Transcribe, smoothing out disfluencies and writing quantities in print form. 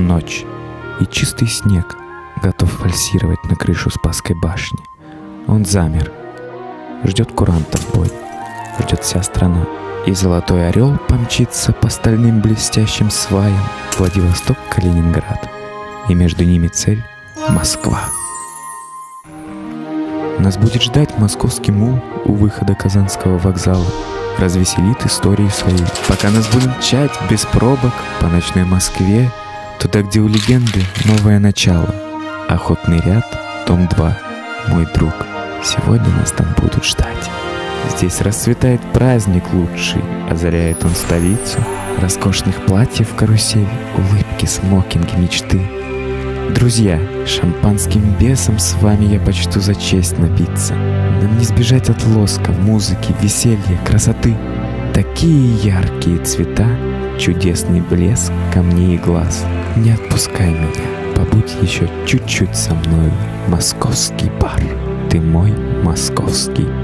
Ночь и чистый снег готов фальсировать на крышу Спасской башни. Он замер, ждет курантов бой, ждет вся страна. И золотой орел помчится по стальным блестящим сваям Владивосток, Калининград. И между ними цель — Москва. Нас будет ждать московский мул у выхода Казанского вокзала. Развеселит истории своей, пока нас будут мчать без пробок по ночной Москве, туда, где у легенды новое начало. Охотный ряд, дом 2, мой друг, сегодня нас там будут ждать. Здесь расцветает праздник лучший, озаряет он столицу. Роскошных платьев карусель, улыбки, смокинги, мечты. Друзья, шампанским бесом с вами я почту за честь напиться. Нам не сбежать от лоска, музыки, веселья, красоты. Такие яркие цвета, чудесный блеск камней и глаз. Не отпускай меня, побудь еще чуть-чуть со мною. Московский бар, ты мой московский